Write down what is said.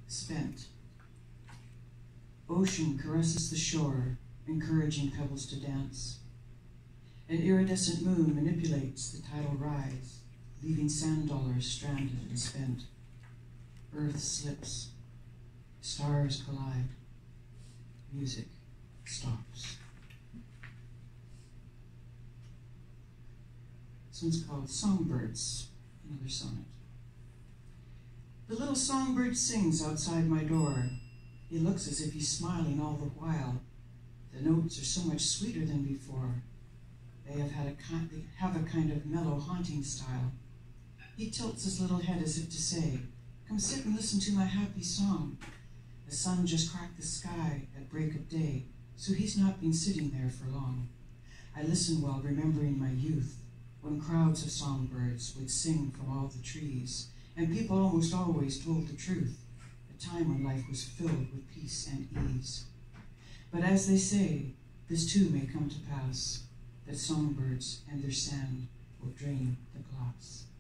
spent. Ocean caresses the shore, encouraging pebbles to dance. An iridescent moon manipulates the tidal rise, leaving sand dollars stranded and spent. Earth slips. Stars collide. Music stops. This one's called Songbirds, another sonnet. The little songbird sings outside my door. He looks as if he's smiling all the while. The notes are so much sweeter than before. They have a kind of mellow, haunting style. He tilts his little head as if to say, "Come sit and listen to my happy song." The sun just cracked the sky at break of day, so he's not been sitting there for long. I listen while remembering my youth, when crowds of songbirds would sing from all the trees, and people almost always told the truth, a time when life was filled with peace and ease. But as they say, this too may come to pass, that songbirds and their sand will drain the glass.